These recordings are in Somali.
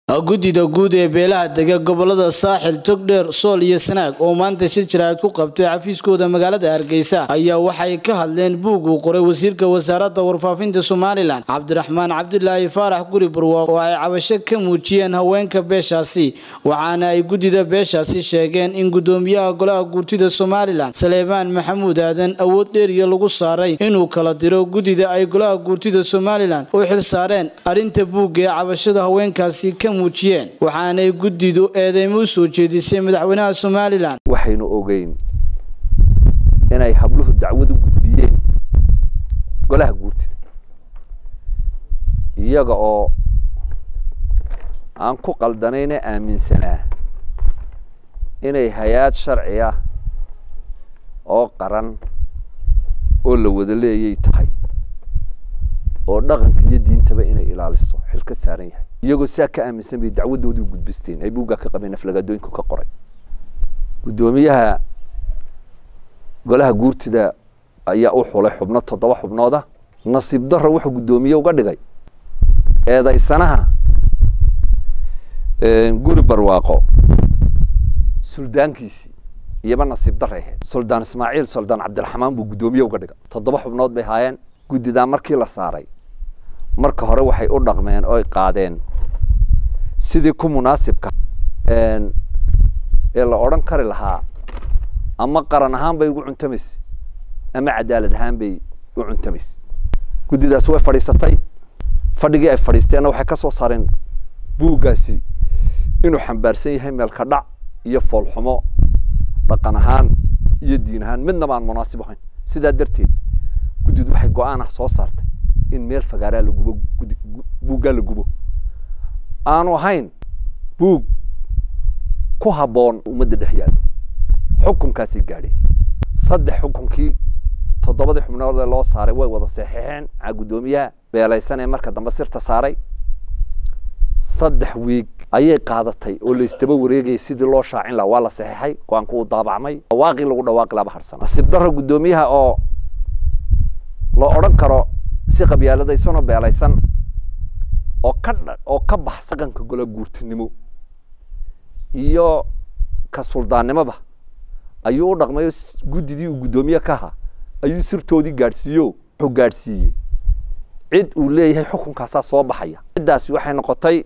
gudida guud ee beelaha dega gobolada saaxil togdheer sool iyo sanaag oo maanta shir jiraad ku qabtay xafiiskooda magaalada Hargeysa ayaa waxay ka hadleen buug uu qoray wasiirka wasaaradda warfaafinta Soomaaliland Cabdiraxmaan Cabdullaahi Faarax Guri Barwaaqo oo ay cabasho ka muujiyeen haweenka beeshaasi waxaana ay gudida beeshaasi sheegeen in gudoomiyaha golaha guurtida Soomaaliland Saleemaan Maxamuud Aadan awood dheer iyo lagu saaray inuu kala diro gudida ay golaha guurtida Soomaaliland oo xil saareen arinta buugga ee cabashada haweenkaasi ka muujiyeen waxaanay gudidu eedeymo soo jeedisay madaxweynaha Soomaaliland waxaynu ogeyn inay habluhu dacwad u gudbiyeen golaha guurtida iyaga oo aan ku qaldanayna aaminsanaa inay hay'ad sharci ah oo qaran oo la wada leeyay tahay oo dhaqanka iyo diintaba inay ilaaliso xil ka saaran yahay iyagoo saaka aaminsan bay dacwadoodu gudbisteen ay buuga ka qabeen aflagaadooyinku ka qoray gudoomiyaha golaha guurtida ayaa u xulay xubno 7 xubnooda nasiib darro wuxuu gudoomiye uga dhigay eedaysanaha Guri Barwaaqo suldaankiisi iyaba nasiib darro ahayd suldaan Ismaaciil suldaan Cabdiraxmaan buu gudoomiye uga dhigay 7 xubnood bay haayeen gudida markii la saaray marka hore waxay u dhaqmeen oo ay qaadeen sidii ku munaasibka ee la oran kari lahaa ama qaran ahaan bay ugu cuntamaysi ama cadaalad ahaan bay u cuntamaysi gudidaas way fadhiisatay fadhigii ay fadhiisteen waxay ka soo saareen buugaasi inuu xambaarsan yahay meel ka dhac iyo foolxumo dhaqan ahaan iyo diin ahaan midna aan munaasib ahayn sidaa darteed gudidu waxay go'aan ah soo saartay in meel fagaaraa la gubo buugga la gubo aanu ahayn buug ku haboon ummadda dhex yaalo xukunkaasi gaadhay 3 xukunkii 7 xubnood loo saaray way wada saxiixeen gudoomiyaha beelaysan ee marka dambe sirta saaray 3 week ayay qaadatay oo la istaba wareegay sidii loo shaacin lahaa waa la saxiixay go'aanku uu daabacmay waaqi lagu dhawaaqay laba harsan nasiib darro gudoomiyaha oo loo oran karo si qabyaaladaysan oo beelaysan oo ka baxsan ka golaha guurtinimo iyo ka suldaannimada ayuu u dhaqmay gudidii uu gudoomiye ka ahaa ayuu sirtoodii gaarsiiyo wuxuu gaarsiiyay cid uu leeyahay xukunkaas soo baxaya cidaasi waxay noqotay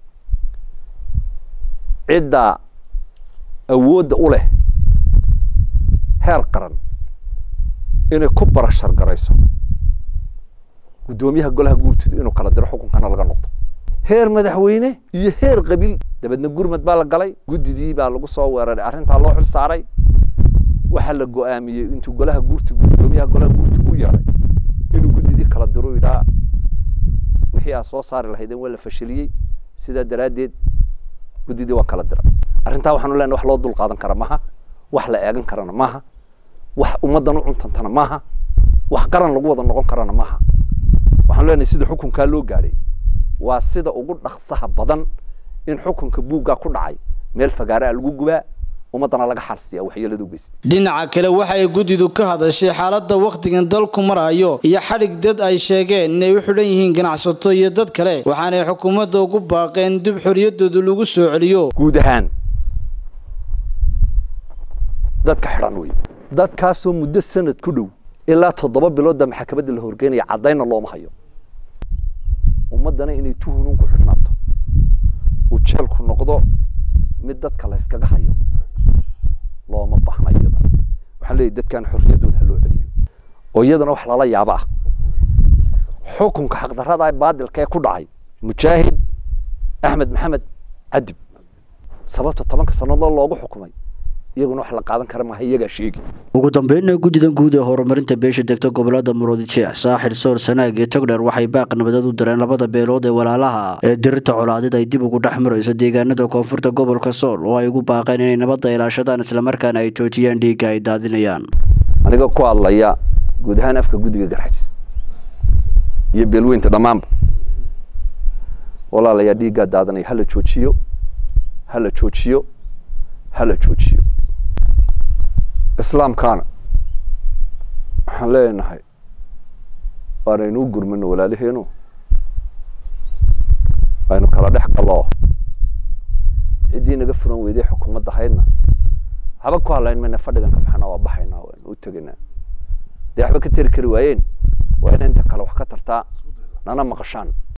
cidda awoodda u leh heer qaran inay ku barashar garayso gudoomiyaha golaha guurtida inuu kala diro xukunkana laga noqdo heer madaxweyne iyo heer qabiil dabadna gurmad baa la galay gudidii baa lagu soo weeraray arinta loo xil saaray waxa la go'aamiyay intuu golaha guurtiga gudoomiyaha golaha guurtiga u yeeray inuu gudidii kala diro ila wixii aan soo saari lahaydeen wala fashiliyay sida daraadeed gudidii waa kala diray arinta waxaan u leenahay wax loo dul qaadan kara maaha wax la eegan karana maaha wax ummadan u cuntantana maaha wax qaran lagu wada noqon karana maaha waxaan leenahay sida xukunka loo gaaray waa sida ugu dhaqsaha badan in xukunka buugga ku dhacay meel fagaara lagu gubaa ummadana laga xarsiya waxyeeladu geystay dhinaca kale waxay gudidu ka hadashay xaaladda waqtigan dalku marayo iyo xarig dad ay sheegeen inay u xidhan yihiin ganacsato iyo dad kale waxaanay xukuumadda ugu baaqeen dib xoriyadooda lagu soo celiyo guud ahaan dadka xidhan way dadkaas oo muddo sanad ku dhow ilaa 7 bilood maxkamadda la horgeynaya cadayna looma hayo ummadana inay tuhunun ku xidhnaato oo jeelku noqdo mid dadka la iskaga hayo looma baahna iyada waxaan leeyahay dadkan xorriyadooda loo celiyo oo iyadana wax lala yaabo ah xukunka xaq darrada ay baadilka ee ku dhacay mujaahid Axmed Maxamed Cadib sababta 10 sanadood loogu xukumay iyaguna wax la qaadan kara ma iyaga sheegi ugu dambeynna gudidan guud ee horumarinta beesha degta gobolada Murudijeex Saaxil Sool Sanaag iyo Togdheer waxay baaq nabadad u direen labada beelood ee walaalaha ee dirta colaadida ay dib ugu dhaxmarayso deegaanada koonfurta gobolka Sool oo ay ugu baaqeen inay nabadda ilaashadaan isla markaana ay joojiyaan dhiigga ay daadinayaan aniga ku hadlaya guud ahaan afka gudiga Garxajis iyo beelweynta dhamaanba walaalaha dhiigga daadanay hala joojiyo إسلام كان حلينا هاي وارينو قرمنا ولا لهينو aynu kala dhex galo ciddii naga furan weyday xukuumadda haydna haba ku hadlayn mayna fadhigan ka baxna waa baxaynaa waan u tegaynaa dee waxba ka tiri kari waayeen waa in inta kale wax ka tartaa nana maqashaan